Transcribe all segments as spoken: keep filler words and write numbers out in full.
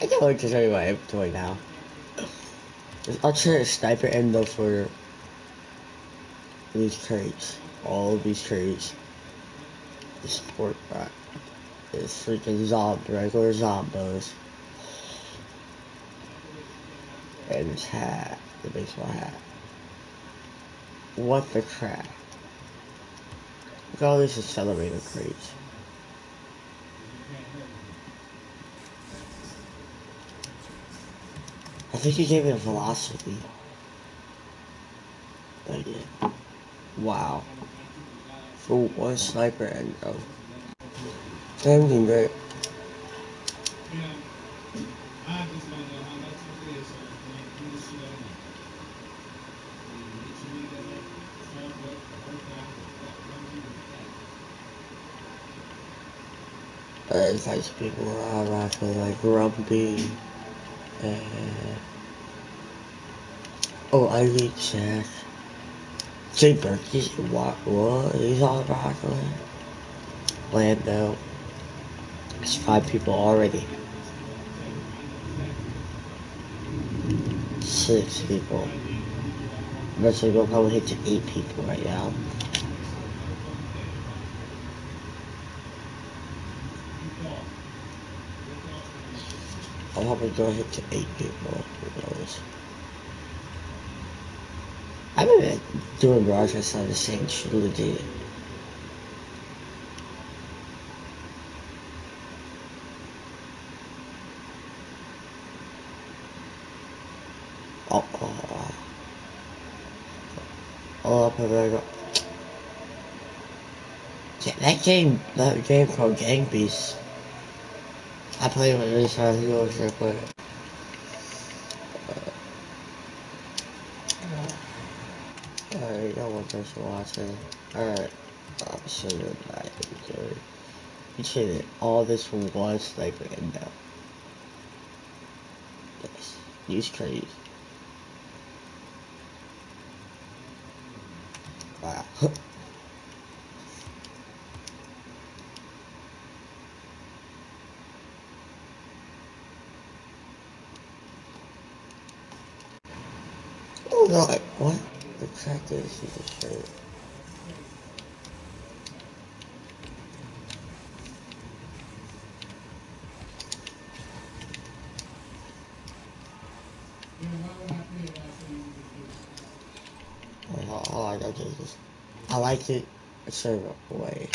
I can't wait to show you my inventory now. I'll trade a sniper endo for these crates. All of these crates. The sport bot. It's freaking zombie, regular zombos. And his hat, the baseball hat. What the crap? Look at all these accelerator crates. I think he gave it a velocity. I did. Wow. For one sniper and oh. Everything great. Uh, it's like people around I feel like Grumpy and oh I need Jack. Jay Berkey's what what he's on Rockland. Lando. It's five people already. Six people. Eventually we'll probably hit to eight people right now. I'm probably gonna hit to eight people. Who knows? I've been doing broadcasts on the same trilogy. Oh, oh, oh. Oh, up there go. Yeah, that game, that game called Gang Beasts. I played with this on the other trip, but alright, no one person watching. Alright, I'm sure you're not enjoying. You traded all this from one sniper and now. Yes, he's crazy. Wow. Oh no, like, what? The crack is he just traded. Oh, all I got is this. I like it a certain way.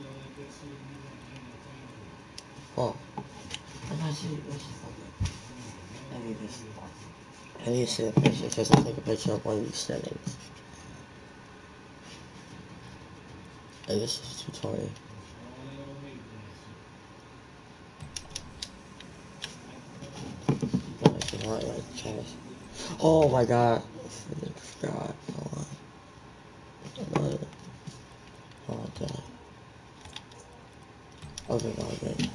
Oh, I got you. I need this. I need to see the picture because I take a picture of one of these settings. And this is two twenty. Oh my god. I freaking forgot. Hold on. Another. Oh god. Okay, no, good.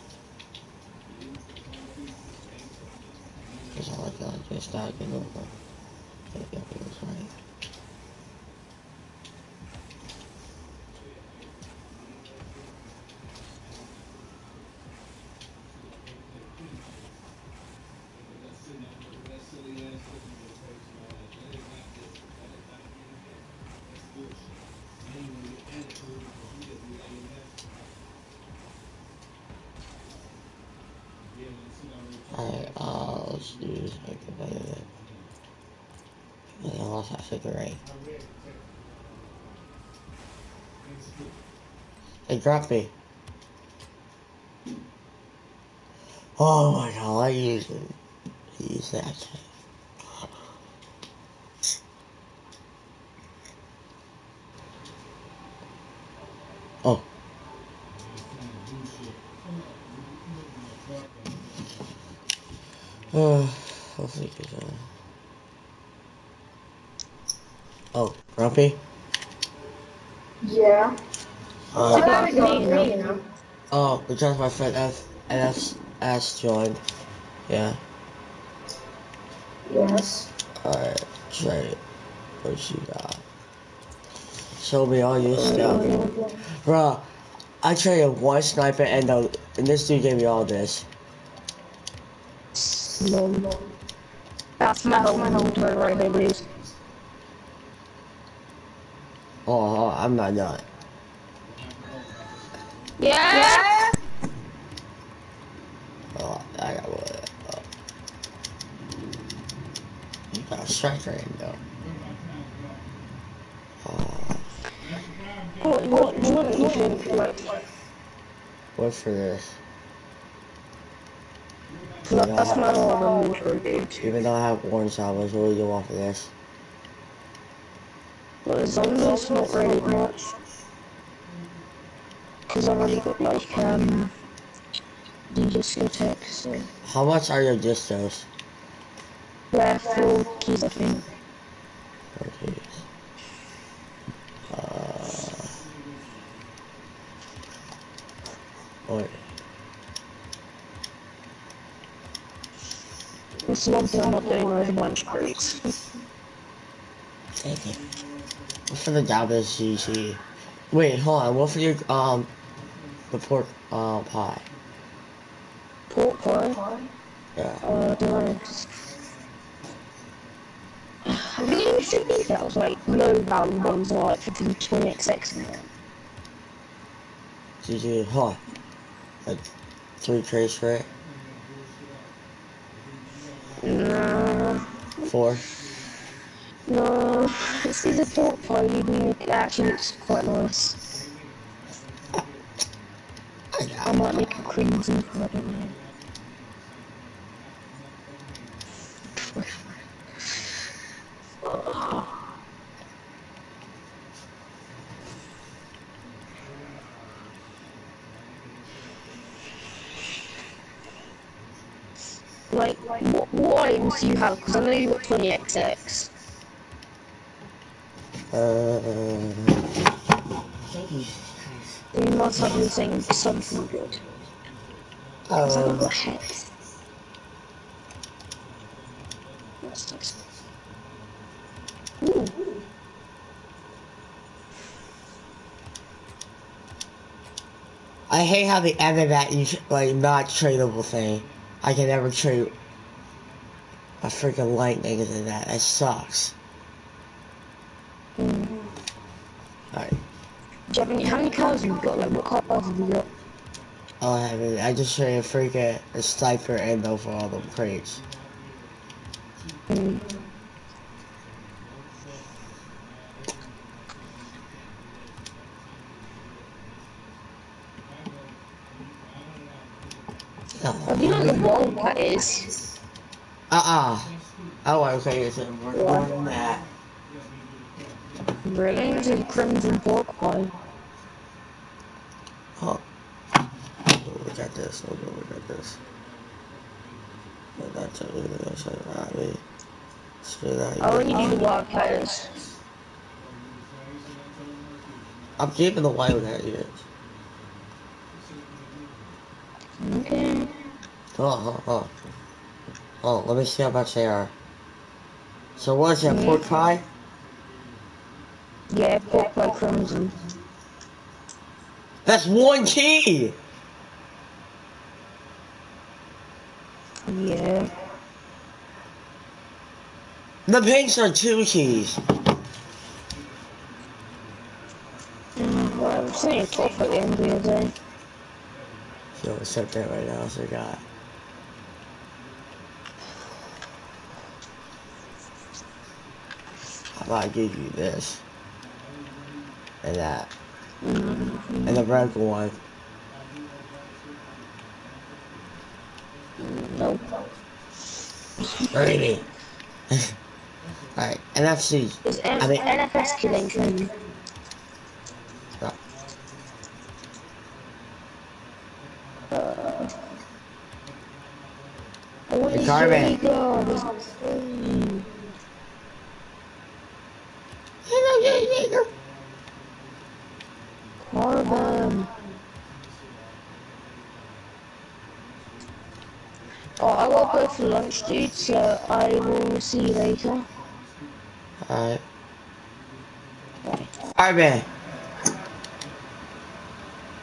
Because all I got just started getting over. Okay, yeah, it was right. Alright, uh, let's do this. Make it better than. And then I lost that figure eight. Hey, drop me. Oh my god, I use it. Use that. Oh. Uh, hopefully you can, uh... Oh, Grumpy? Yeah. Uh, How's it going for you now? oh, because my friend F, F, S joined. Yeah. Yes. Alright, try it. What you got? Show me all your stuff. Bruh, I traded one sniper and, the, and this dude gave me all this. No. That's my home right there, please. Oh, oh, I'm not done. Yeah. Oh, I got one. Oh. You got a striker in though. Oh. What, what, what do you think? Like, What for this? that, that's my home right. Even though I have orange salvos, what do you want for this? But as long as it's not really much. Because I've already got like, um, the discotheque, so. How much are your distos? Yeah, four keys, I think. Four keys. Uh. Wait. It's one thing I'm not doing over lunch breaks. Take it. What for the Java's G G? Wait, hold on. What for your, um, the pork, uh, pie? Pork pie? Yeah. Uh, do I... Have you used the details? Like, low value ones are like fifteen to twenty X X in there. G G, huh? Like, three trays for it? No. Four? No. See, the pork pie you need, it actually looks quite nice. I might make a crimson pie, I don't know. Like, what, what items do you have? Because I know you've got twenty X X. Uh, You must have been saying something good. Because I um, got hex. That's nice. Ooh. I hate how they added that, like, not tradable thing. I can never trade a freaking lightning into that. That sucks. Mm. Alright. Do you have any, how many cars have you got? Like, what cars have you got? Oh, I haven't. I just traded freaking a sniper endo for all the crates. Mm. Oh, Have you know what the Wildcat is? uh-uh. Oh, okay, it's more than that. Really? It's a crimson pork pie. Oh. Look at this. Look, look at this. Look at that. Look at that. Look at that. Screw that. I already do the Wildcat is. I'm keeping the Wildcat ears. Okay. Oh, oh, oh. Oh, let me see how much they are. So what's that, pork pie? Yeah, pork pie crimson. That's one key! Yeah. The pinks are two keys. Mm, well, I'm saying top at the end of the day. So accept that right now, so I got. How about I give you this? And that. Mm-hmm. And the red one. Nope. Really? Alright, N F C. Is M I mean, N F S killing true? no. Uh, what The is carbon. Jaeger? There's three. Hello, Jaeger. Carbon. Oh, I gotta go for lunch, dude, so I will see you later. Alright. Bye. Carbon.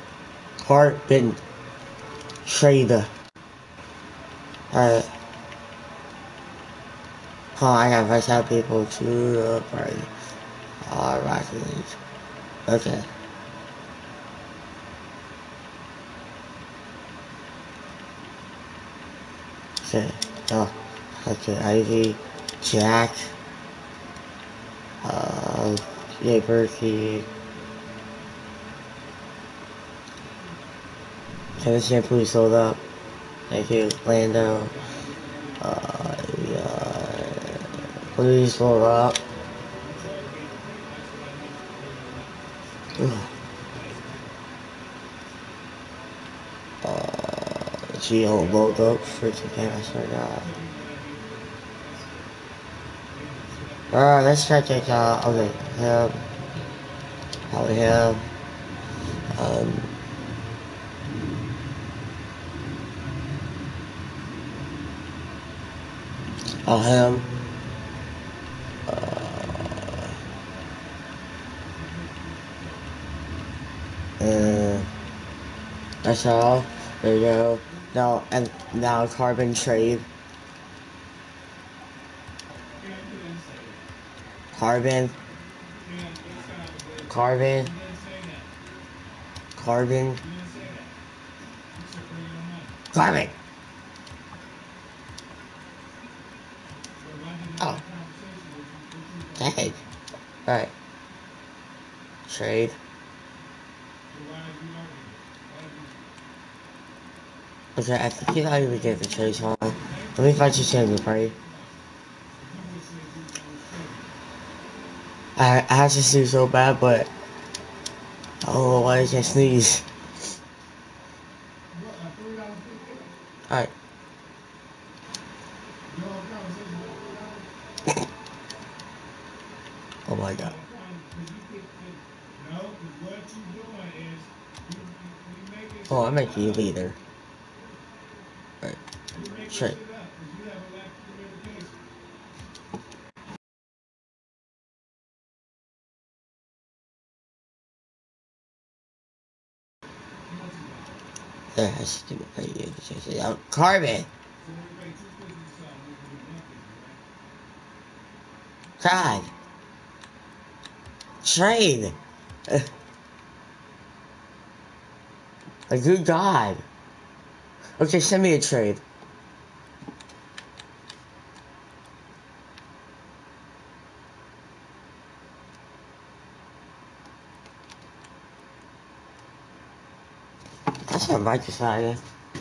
Carbon. Trader. Alright. Oh, I gotta invite out people to the party. All Rocket League. Okay. Okay. Oh. Okay. Ivy, Jack, uh, Jay Berkey, Kevin Shampoo sold up. Thank you, Lando. Uh, yeah. Please sold up. Uh, Geo load up. Freaking cash, I got. Alright, let's try to check out. Okay, him. How we have. Um. Oh, him. Uh. And that's all. There you go. Now, and now carbon trade. Carbon. Carbon. Carbon. Carbon. Oh. Dang. Alright. Trade. Okay, I think you know how we get the trade on. Let me find your champion party. I, I have to sneeze so bad, but I don't know why I can't sneeze. Alright. Oh my god. Oh, I'm making you leader. Alright. Trade. There, I should do it. Out. Carbon! God! Trade! A good God! Okay, send me a trade. That's not my desire.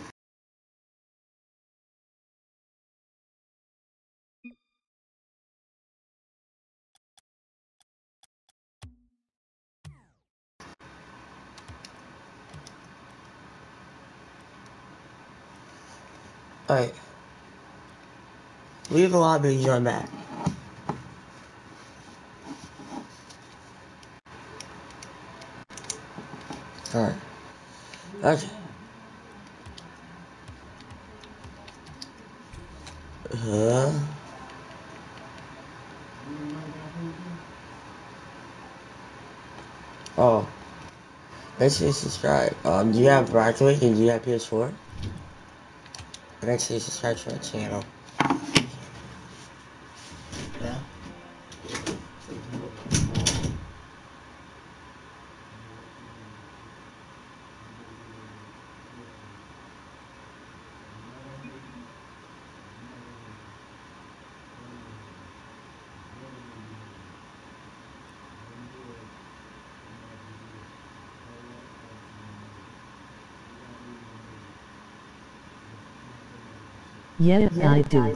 Alright. Leave the lobby and join back. Alright. Okay. Huh? Oh. Make sure you subscribe. Um, do you have Rocket and do you have P S four? Make sure you subscribe to our channel. Yeah. Yes, I do.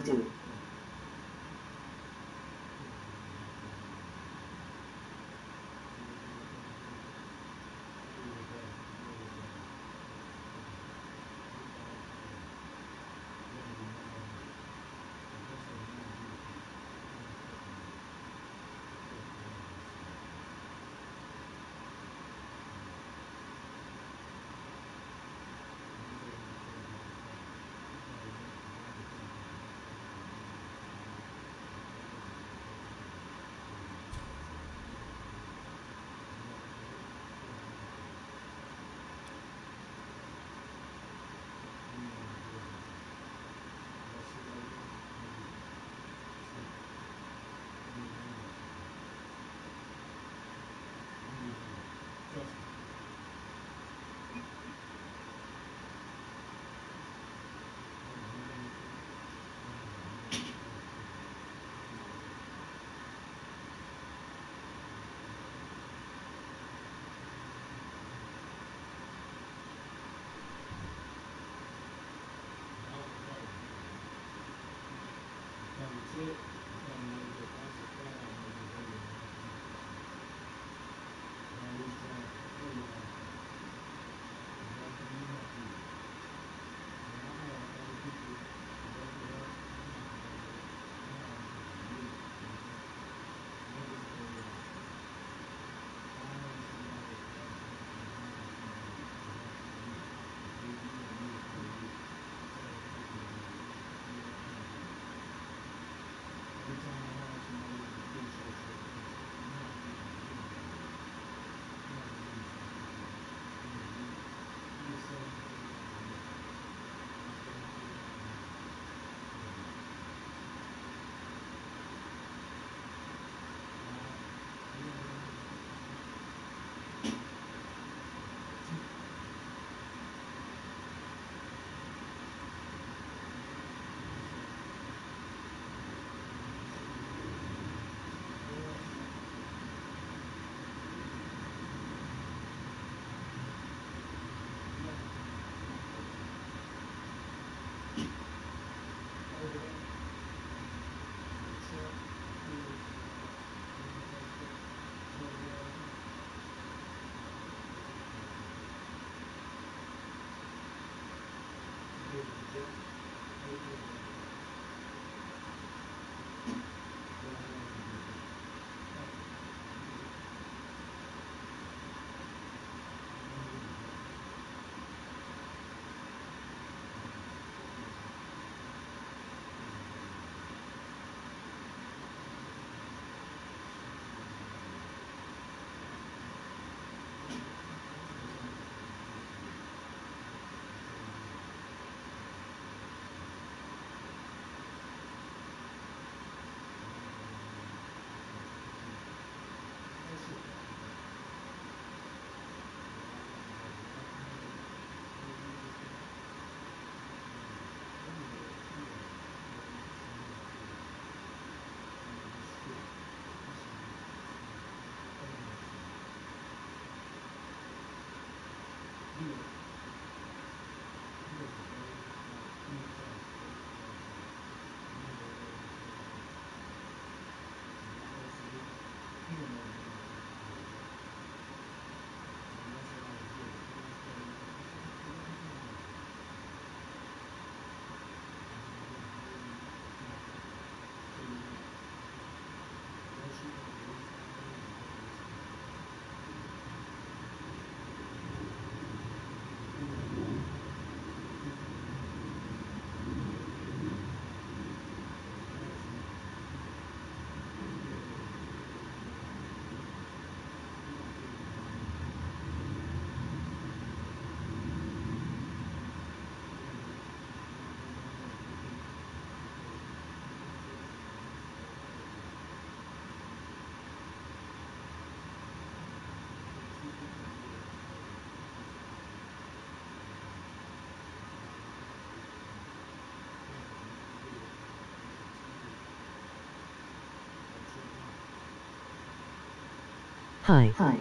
Hi. Hi.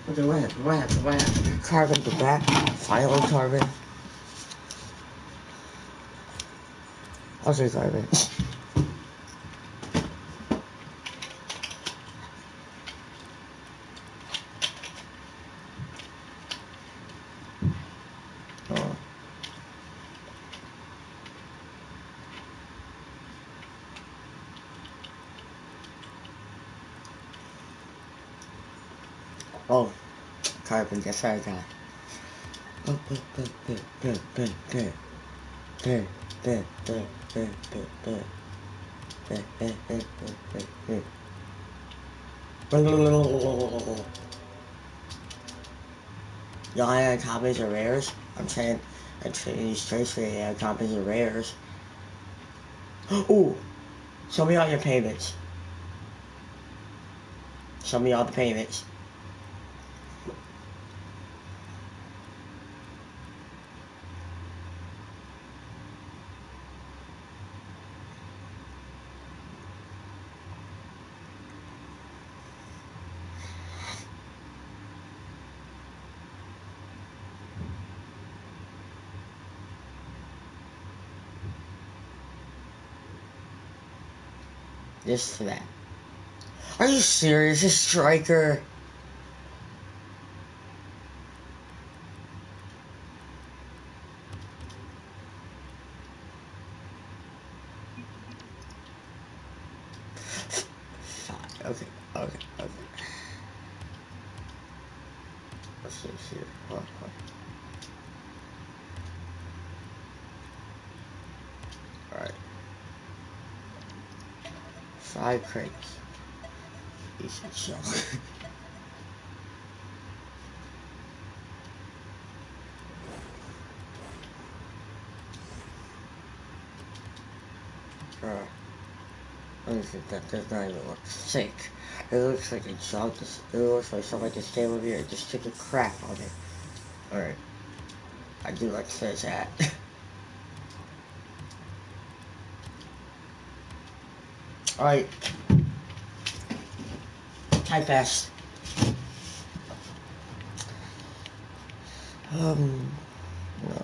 Okay, what happened? What happened? What happened? Carbon to back. Finally, carbon. Okay, carbon. Oh. Oh, carbon, that's right, guy. Oh, oh, oh, oh, oh, oh, oh. There, there, there, there, there, there. There, there, there, there, there, there. Y'all had copies of rares? I'm saying, I'm saying these traits for you copies of rares. Ooh, show me all your payments. Show me all the payments. This to that. Are you serious? A striker? Fine. Okay. Okay. Okay. Let's see here. Hold on, hold on. Alright. Five crates. Easy shell. uh, let me see, that does not even look sick. It looks like a job. It looks like somebody just came over here and just took a crap on it. Alright. I do like to say that. Alright. Type fast. Um, no.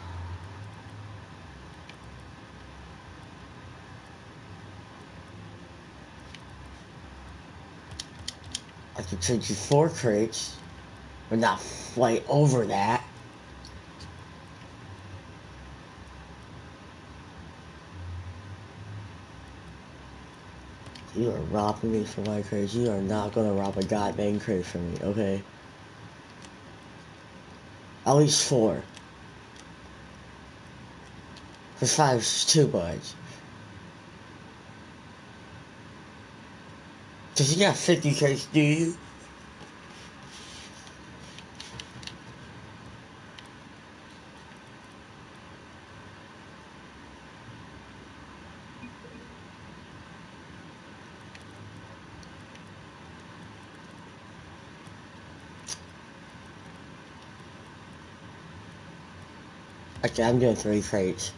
I could trade you four crates, but not fight over that. You are robbing me for my crates. You are not gonna rob a goddamn crate from me, okay? At least four. Cause five's too much. Cause you got fifty crates, do you? Okay, I'm doing three crates.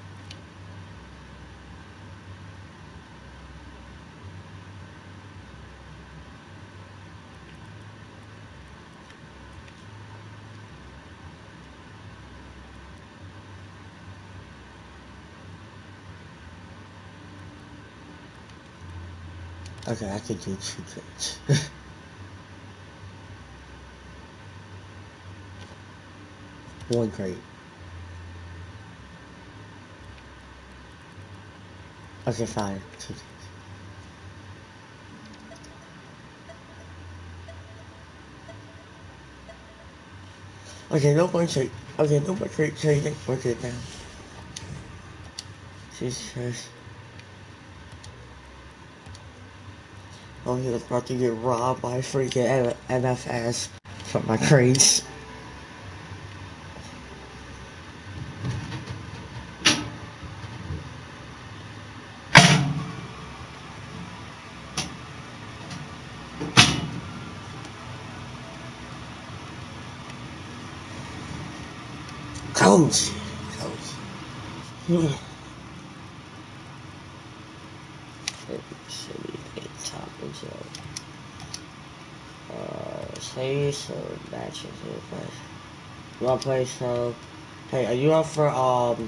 Okay, I could do two crates. One crate. Okay, fine. Two. Okay, no more crate. Okay, no more crate trading. Okay, now. Jesus. Oh, he was about to get robbed by freaking N F S from my crates. Coach! Coach. Hmm. City, eight top result. Uh, say so matches it first. You wanna play so? Hey, are you up for um?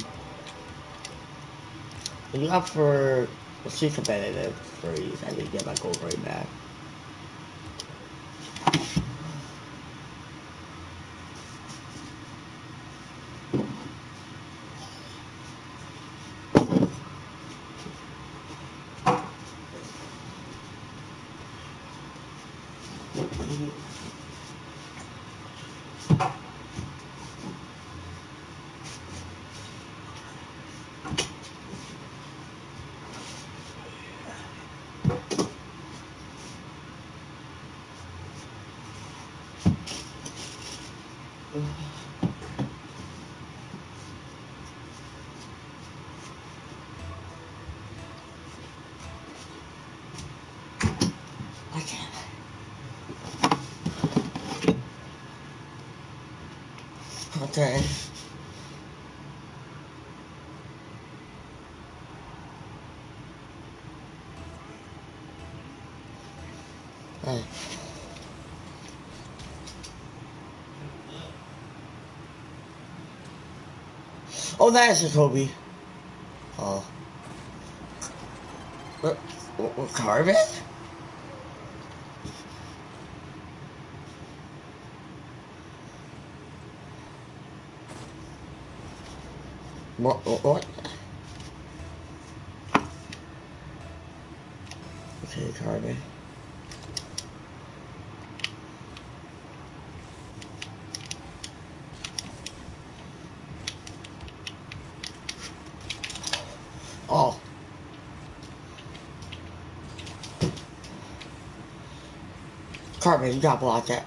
Are you up for? Let's see competitive freeze. I need to get my gold right back. I can't. Okay. Hey. Oh, that is Jacoby. Oh. What? What? What? Carbon? What? What? What? Okay, Carbon. Oh. Carbon, you gotta block that.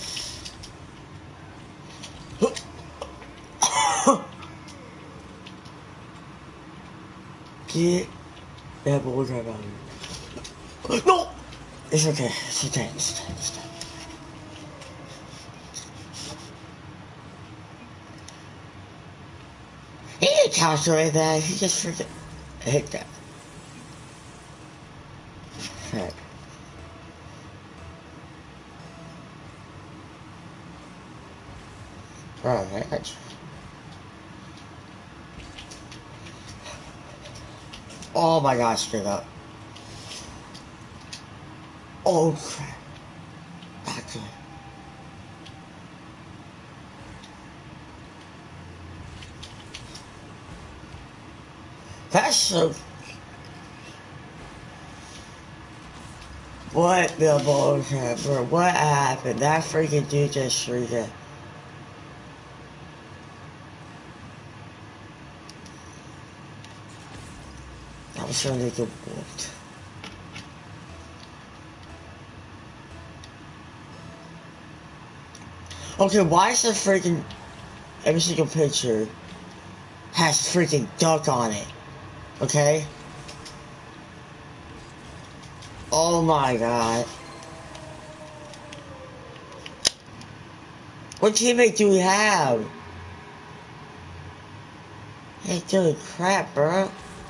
Get that ball drive out of here. No! It's okay. It's okay. It's okay. It's okay. He didn't calculate that. He just freaking hit that. Heck. Alright. Oh my gosh, straight up. Oh crap. Back to it. That's so. What the bullshit, bro? What happened? That freaking dude just freaking. That was really good bolt. Okay, why is the freaking every single picture has freaking duck on it? Okay? Oh my god. What teammate do we have? Hey, dude, crap, bro.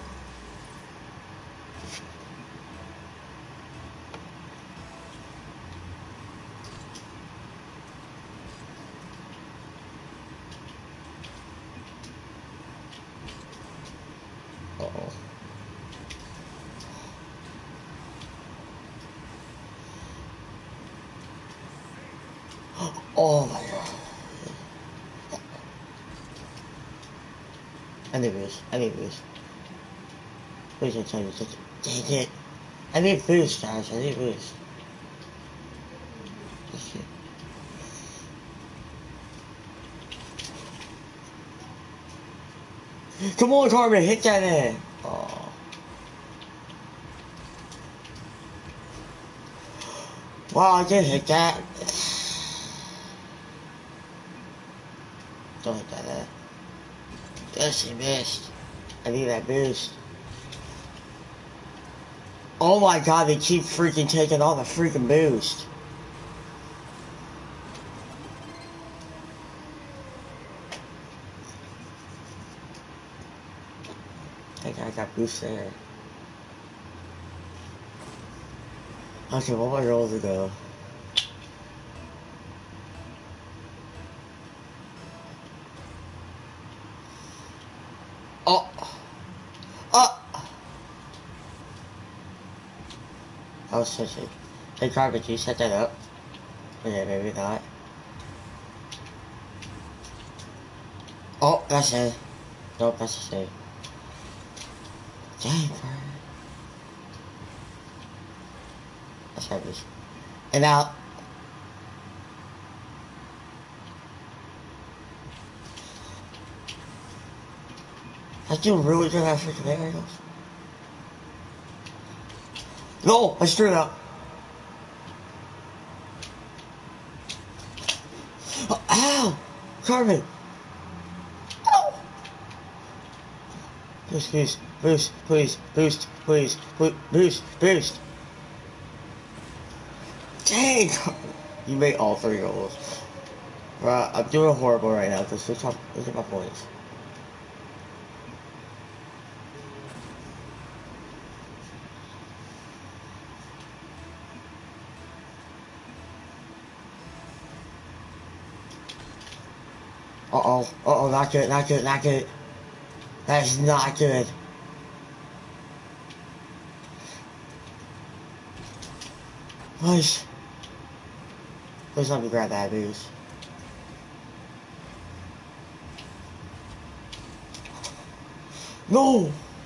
Uh-oh. Oh my god. I need this. I need this. Please don't tell me to. Dang it. I need boost, guys. I need boost. Come on, Carbon, hit that in. Oh. Wow, I did hit that. Don't hit that in. Yes, he missed. I need that boost. Oh my god, they keep freaking taking all the freaking boost. I think I got boost there. Okay, what more rolls to go? was switching. Hey, garbage, you set that up. Okay, maybe not. Oh, that's it. Nope, that's the same. Dang, bro. That's heavy. And now. I do really good at freaking aerials. No, I screwed up. Oh, ow! Carmen! Ow! Boost, boost, boost, please, boost, please, boost, boost. Dang! You made all three goals. Right, I'm doing horrible right now. Just look at, look at my points. Uh-oh, uh-oh, not good, not good, not good. That is not good. Nice. Please let me grab that boost. No!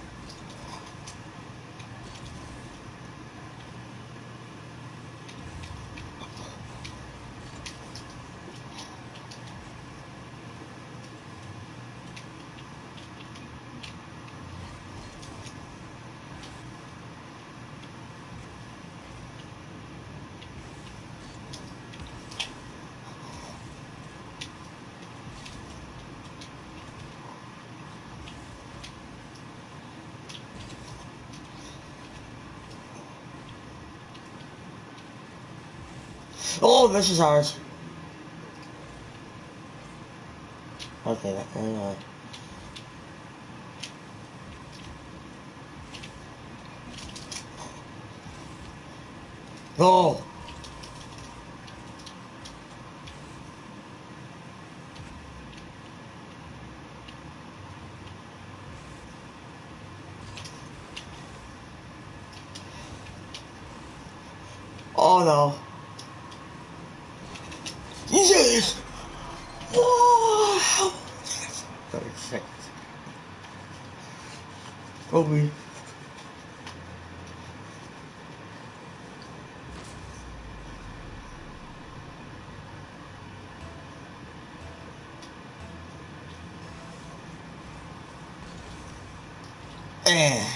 Oh, this is ours. Okay, that hang on. No! Oh no. Yes! Wow! thirty seconds. Kobe. Eh.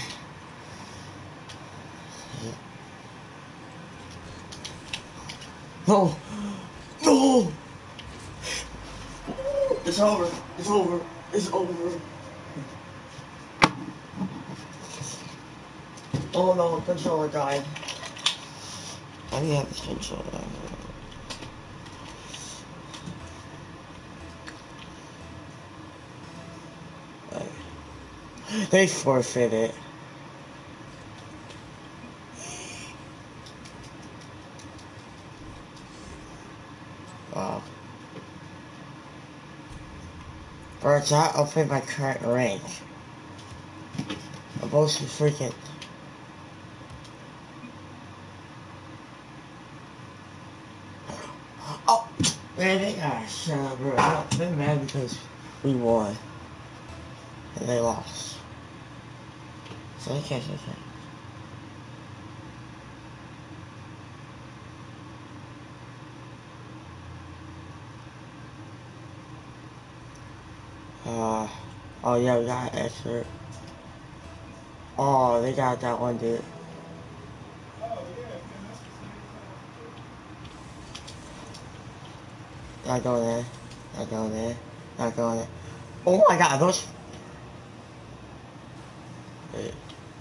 No! No! It's over. It's over. It's over. Oh no, the controller died. Why do you have this controller? They forfeit it. Wow. Or it's not open my current rank. I'm mostly freaking. Oh! Man, they got shut up, bro. I've been mad because we won. And they lost. So okay, okay, okay. Uh, oh yeah, we got an expert. Oh, they got that one, dude. Not going there. Not going there. Not going there. Oh my god, those. Wait.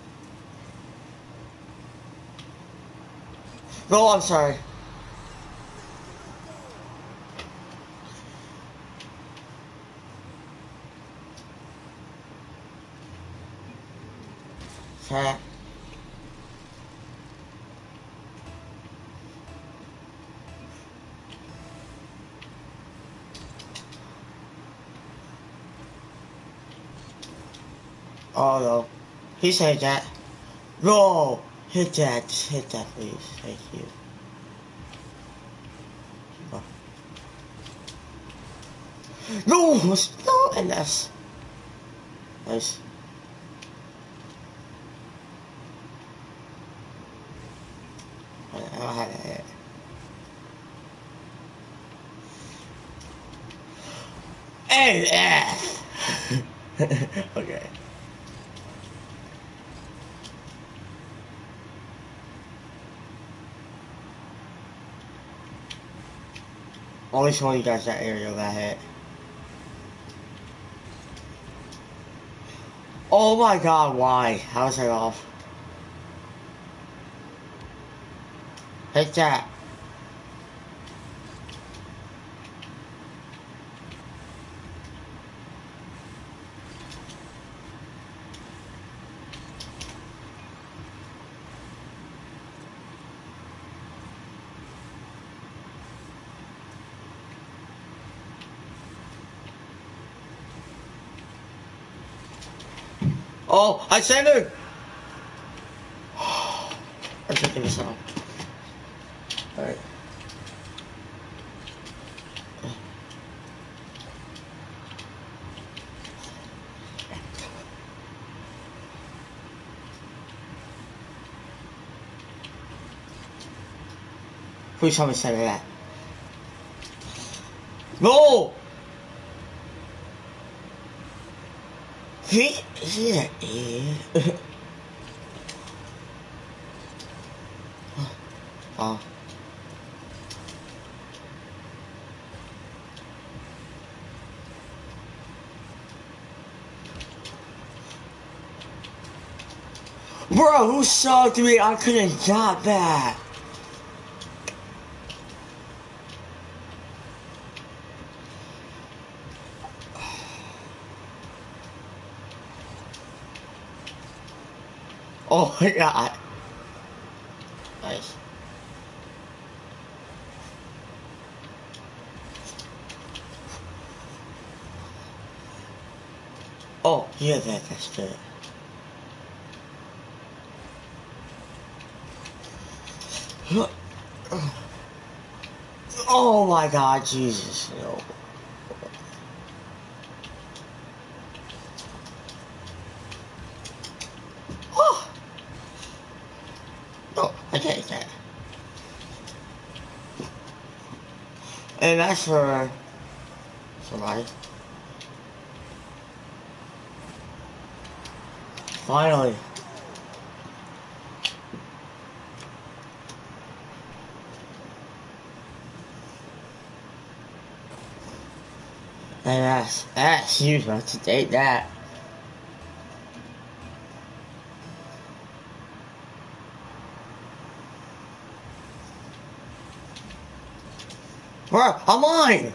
No, I'm sorry. Okay. Oh no. He said that. No! Hit that, just hit that, please. Thank you. Oh. No, no, and that's nice. I don't know how to hit. Hey, F. Okay. Only showing you guys that area that hit. Oh my god, why? How is that off? Hit that. Oh, I sent her! I'm taking this off. Alright. Please tell me send me that. No! He, he's an idiot. Oh. Bro, who sucked me? I couldn't got that. Oh my god. Nice. Oh, yeah, that, that's good. Oh my god, Jesus, no. Oh, no, I take that. And that's for somebody. Finally. And that's, that's huge, man, to take that. Bro, I'm on!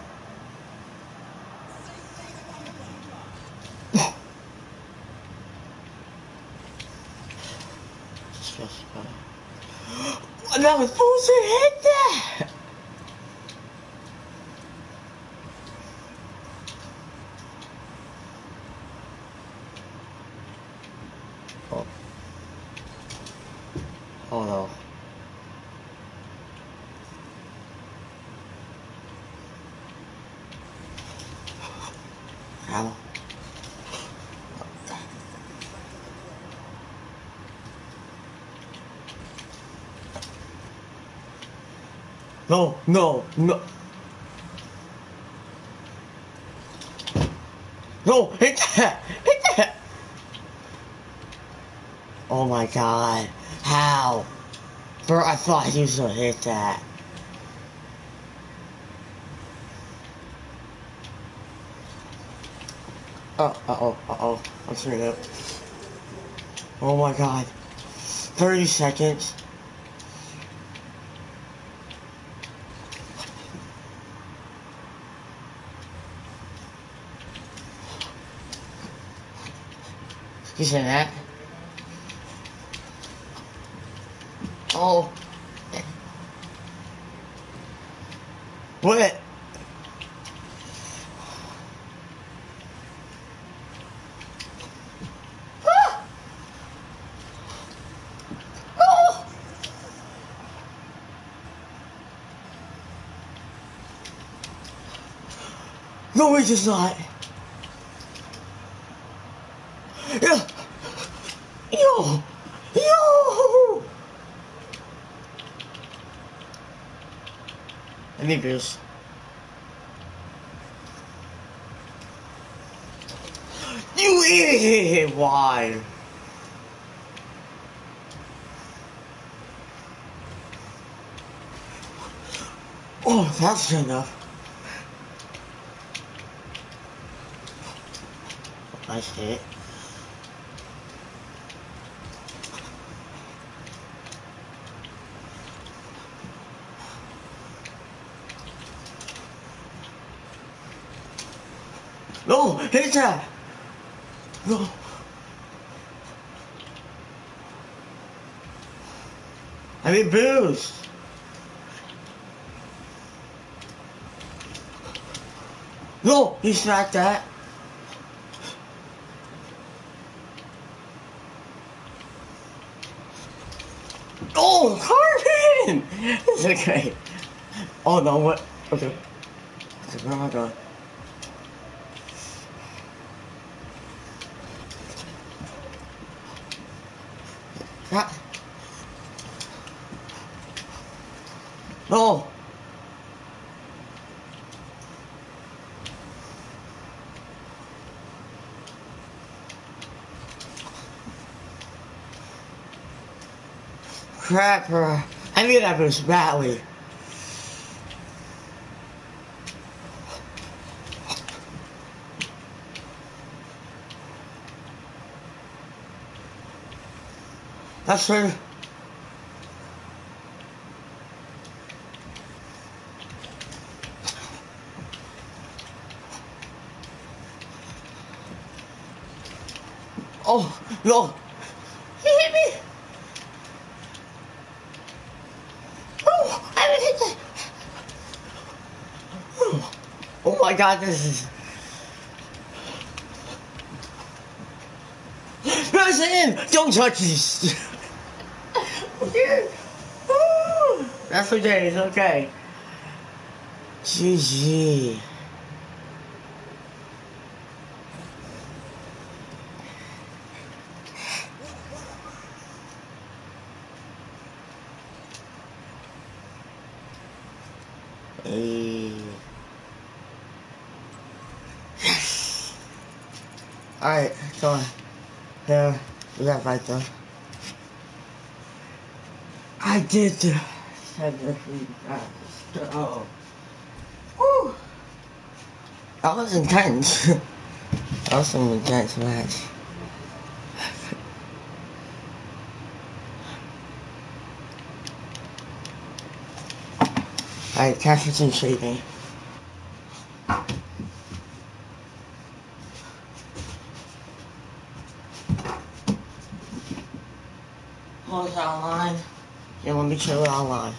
That was supposed to hit that! Oh. Oh no. How? No, no, no. No, hit that! Hit that! Oh my god. How? Bro, I thought he was gonna hit that. Oh, uh-oh, uh-oh. I'm screwed up. Oh my god. thirty seconds. You said that? Oh. What? No, it's just not. Yeah. Yo. Yo. I need this. You idiot! Why? Oh, that's enough. Nice hit. No, hit that. No. I need boost. No, he smacked that. Oh, Carmen! It's okay. Oh no, what? Okay. Okay, where am I going? That. No. Crap, bro. I need that boost badly. That's true. Oh, no. He hit me. Oh, I haven't hit that. Oh, oh my god, this is... Press in! Don't touch this! Okay. Woo. That's okay, it's okay. G G. Hey. Yes! Alright, come on. Here, we got right there. I did the seventy fast. Oh. Woo! That was intense. That was an intense match. Alright, Catherine's in shading. Close that line. Yeah, let me chill it online.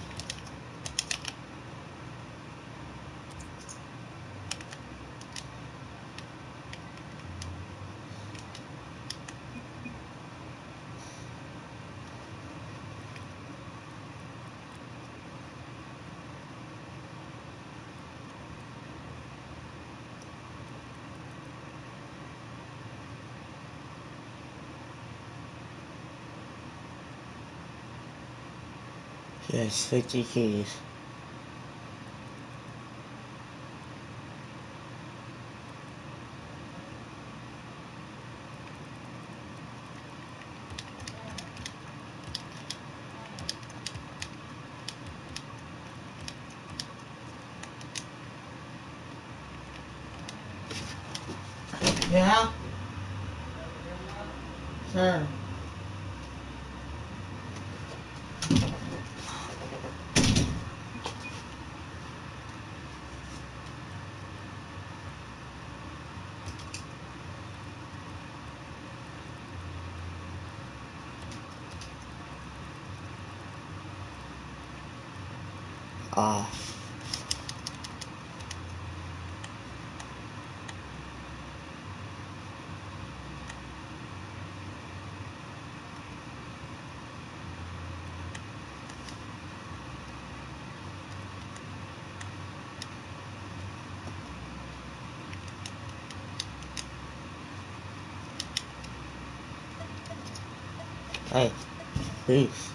Yes, fifty keys. Yeah? Sure. Ah. Uh. Hey, peace.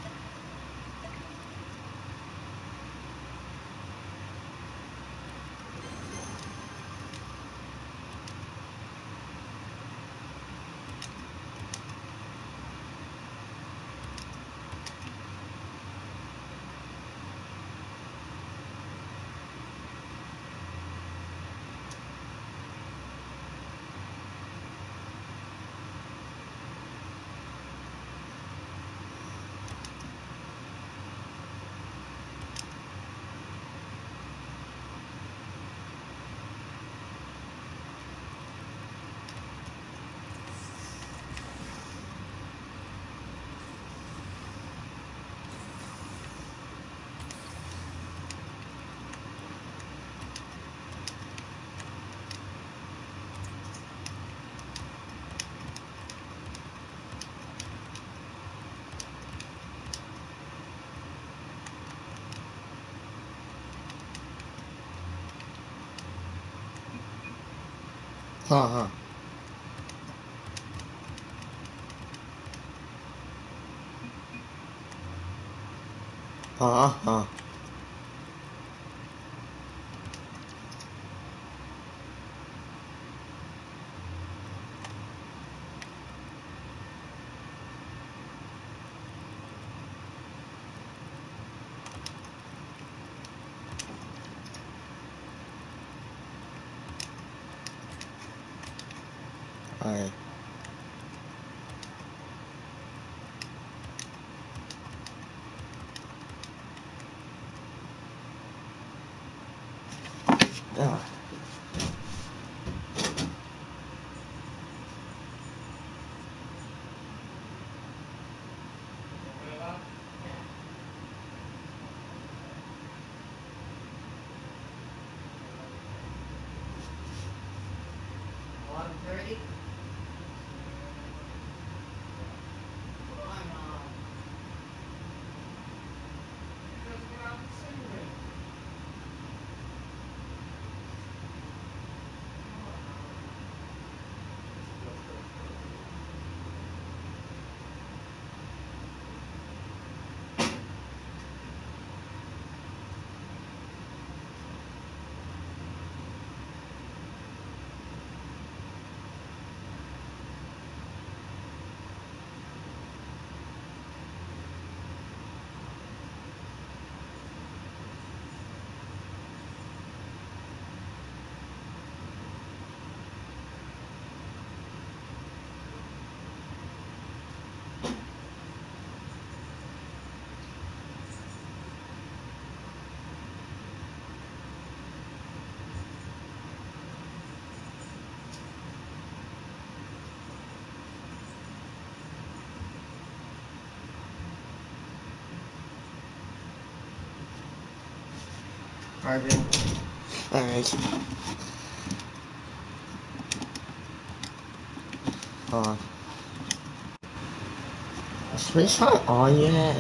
Huh, huh. Huh, huh. Alright. Yeah. one thirty? Why not? Because we're out singing. Alright. Alright. Hold on. Is Switch not on yet?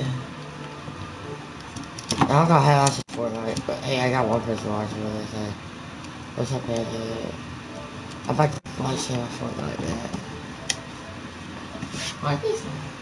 I don't know how else it's Fortnite, but hey, I got one person watching what I say. What's up, man? I'm about to watch him Fortnite, man. My face.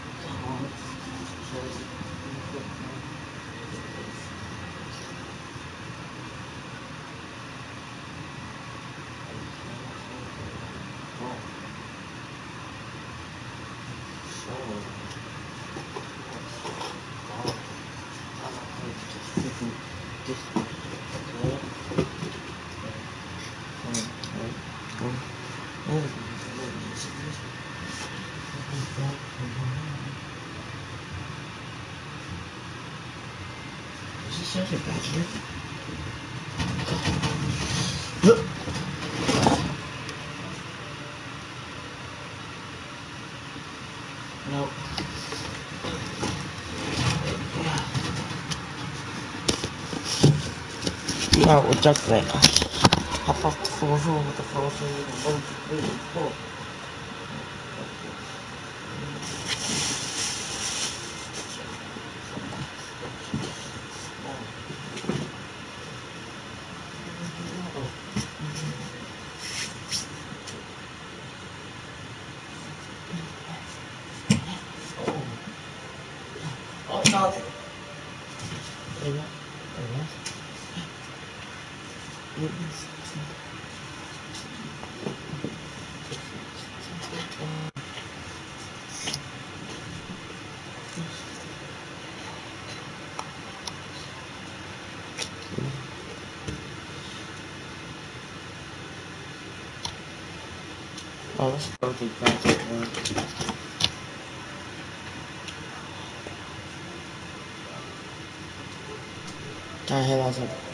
Is this such a bachelor? Nope. No, we're just like half off the floor, floor with the floor, floor, one, two, three, four. out. Ella, ella. Oh, let's go to Project One. Alright, head on.